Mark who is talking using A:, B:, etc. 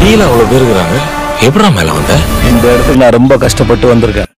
A: கீழே அவ்வளவு பேர் இருக்கிறாங்க. எப்படா மேல வந்த?
B: இந்த இடத்துக்கு நான் ரொம்ப கஷ்டப்பட்டு வந்திருக்கேன்.